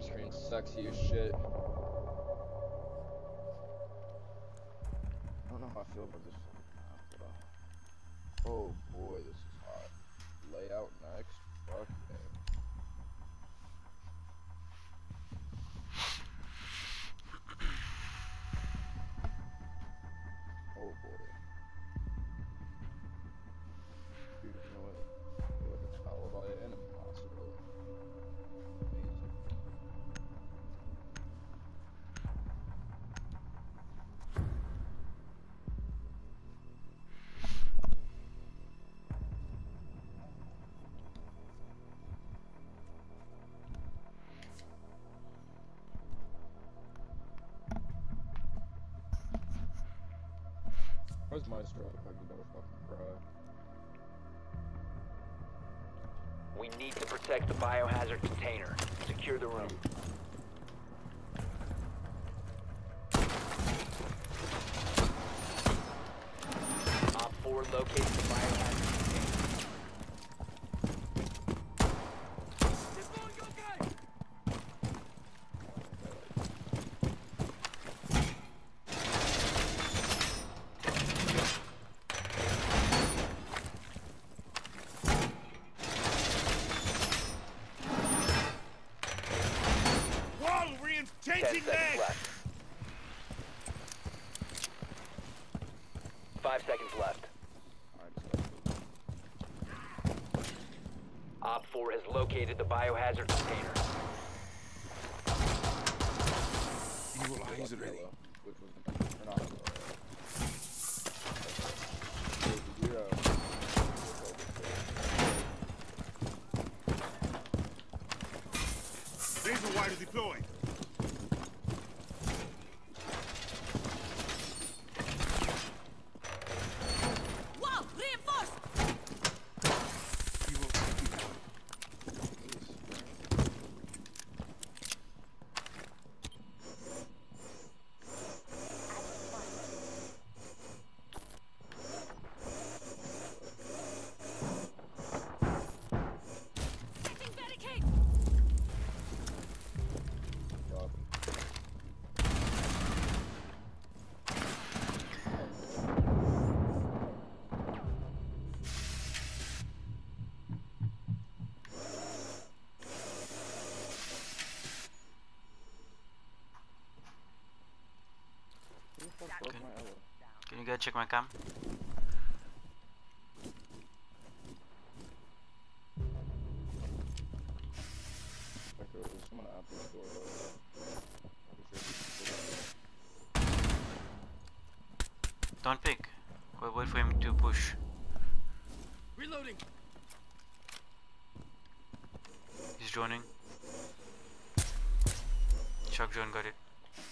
screen sexy as shit. I don't know how I feel about this fucking map, but oh boy, this is hot. Layout next. Fuck yeah. Oh boy. Dude, you know what? I feel like it's alibi and impossible. Amazing. Where's Maestro if I could never fucking cry? We need to protect the biohazard container. Secure the room. Op 4 located the biohazard container. Changing 10 seconds legs! left. 5 seconds left. Op 4 has located the biohazard container. Evil eyes ready. Which was or not. Razor wire deployed. Wow, reinforced! Evil. Setting barricade! Can you guys check my cam? Someone at this door Don't pick. Wait for him to push. Reloading. He's droning. Shock drone got it.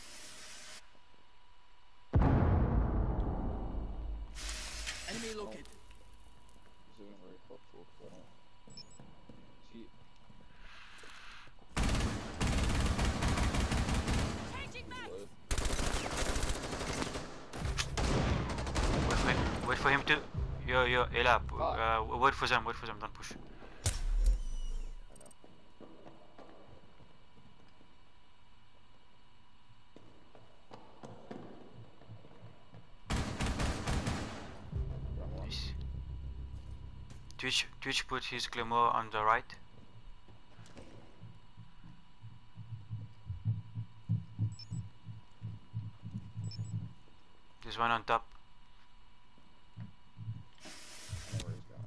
Enemy located. This isn't very helpful because I don't see. Changing back! Wait for him to. Yo, Ela. Wait for them, don't push. I know. Nice. Twitch put his claymore on the right. There's one on top. I know where he's going.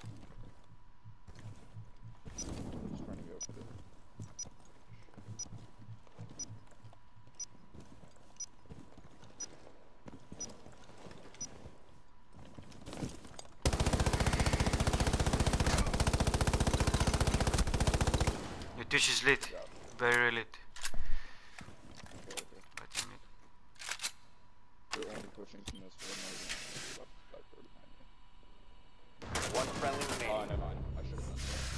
He's trying to go for it. Your Twitch is lit. Very lit. Okay. But you need- They're only pushing from this way. Back door behind me. One friendly Oh, remaining. never mind. I should have done that.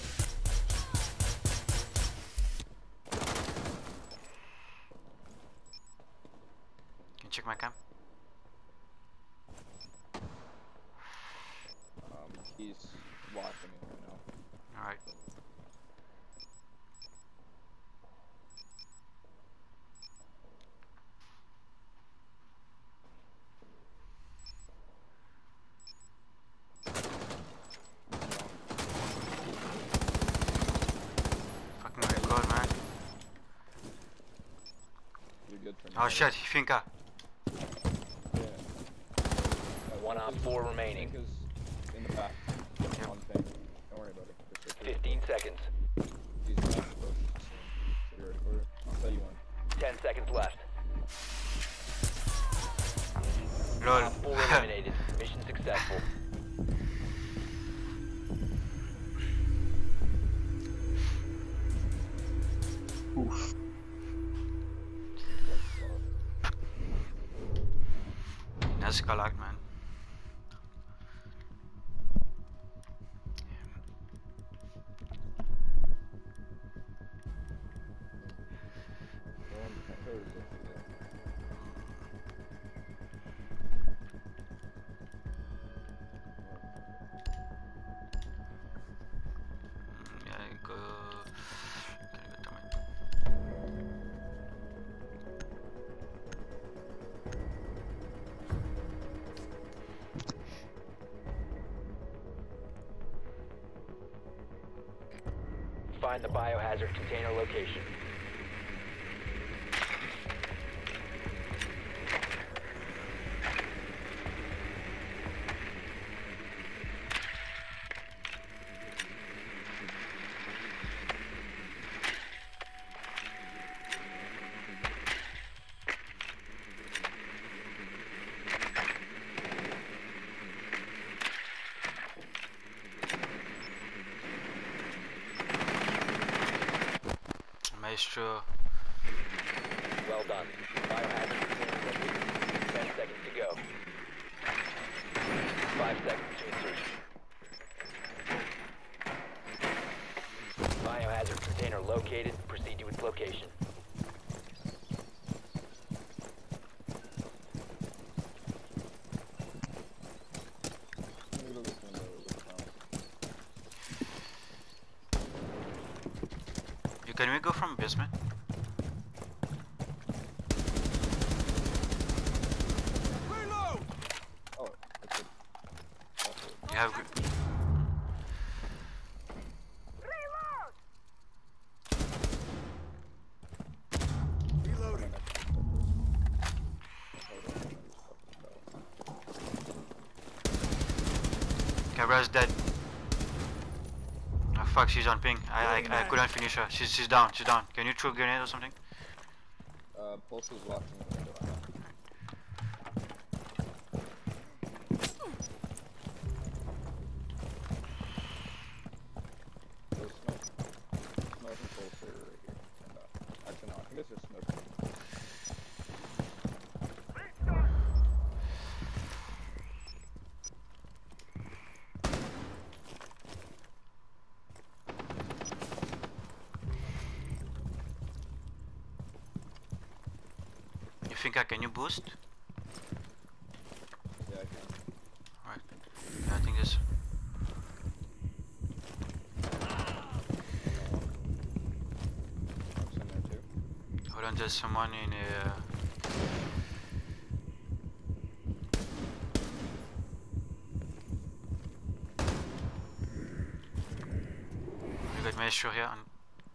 Can you check my cam? He's watching me right now. Alright. Oh shit, Finka. Yeah. One op 4 remaining. Think is in the back. Yep. On ping. Don't worry about it. Just wait 15 seconds. for it. He's not supposed to. So you ready for it? I'll tell you when. 10 seconds left. Lol. Op 4 eliminated. Mission successful. That's collect, man. Yeah, go. Can you go to me? Find the biohazard container location. Maestro. Well done. Biohazard container located. 10 seconds to go. 5 seconds to insertion. Biohazard container located. Proceed to its location. Can we go from basement? Reload! Oh, that's it. You have. Reloading. Cabra's dead. Oh fuck, she's on ping. I couldn't finish her. She's down. She's down. Can you throw a grenade or something? Pulse is watching the window. There's smoke. Smoke and pulse are right here. And, actually, no, I think it's just smoke. You think can you boost? Yeah, I can. Alright. Yeah, I think this. Smoke's in there too. Hold on, there's someone in a. We got Maestro here. And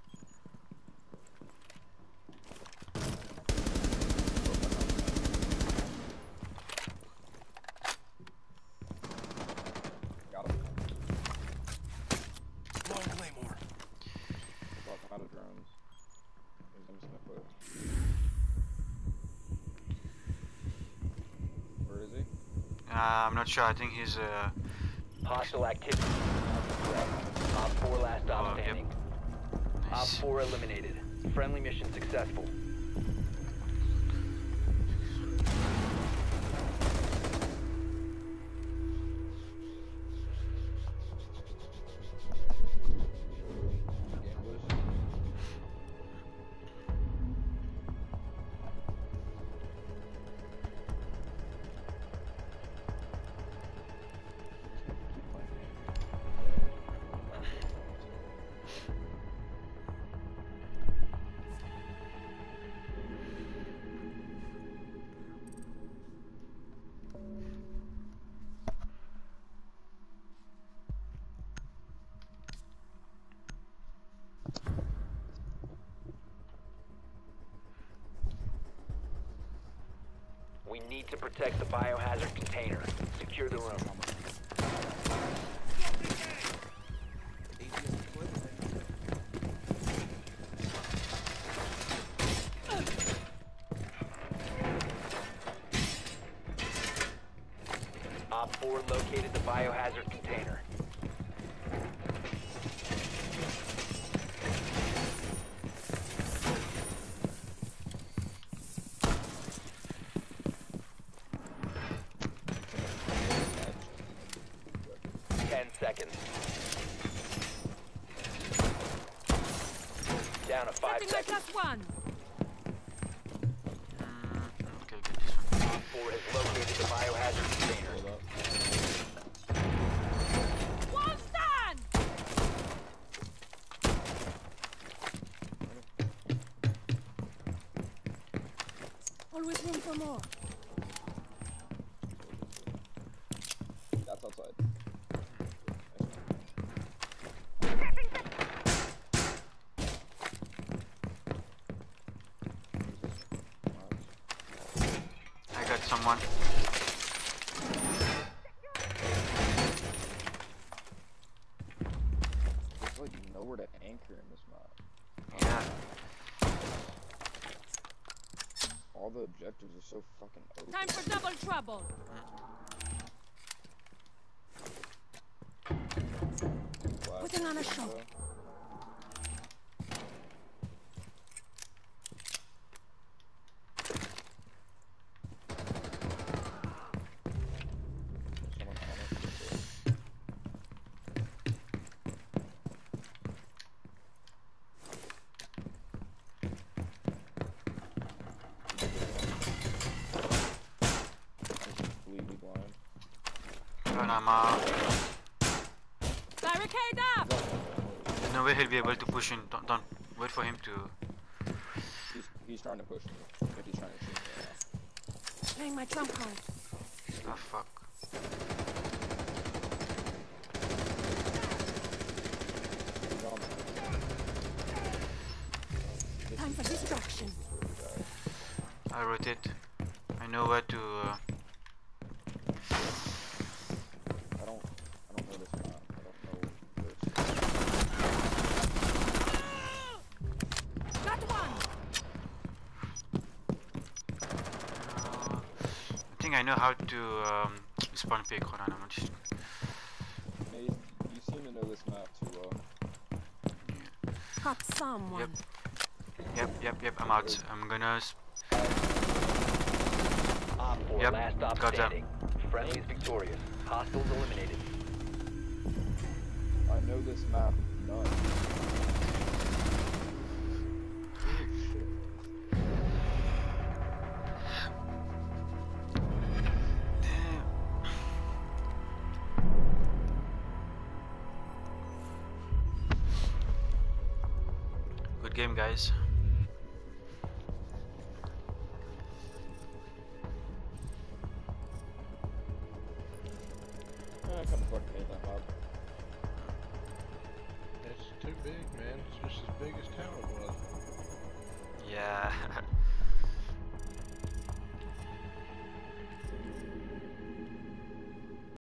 Got him. Long Claymore. Brought him out of drones. He's in Smithwood. Where is he? I'm not sure. I think he's. Hostile activity. Op 4 last Oh, op yep. standing. Op Nice. 4 eliminated. Friendly mission successful. Gamblers. to protect the biohazard container. Secure the room. Op 4 located the biohazard container. Seconds. Down to 5 Setting my seconds. +1. Okay, get this one. Op 4 has located the biohazard container. Hold up. Wall stand! Always room for more. That's outside. I got someone. There's like nowhere to anchor in this map. Yeah. All the objectives are so fucking open. Time for double trouble. Flash. Putting on a show. Someone on it. Completely blind. And I'm out. Barricade up! There's no way he'll be able to push in. Don't wait for him to. He's trying to push me. But he's trying to shoot me right now. Playing my trump card. Oh fuck. He's on me. Time for distraction. I rotate. I know where to. I don't know this map. I don't know this. Got one! I think I know how to spawn pick. Hold on, I'm just. Nate, you seem to know this map too well. Got someone. Yep. I'm out. I'm gonna. Op 4 Yep, last stop got that. standing. Friendly is victorious. Hostiles eliminated. I know this map nuts. Good game, guys. I couldn't fucking hit that map. It's too big, man. It's just as big as tower was.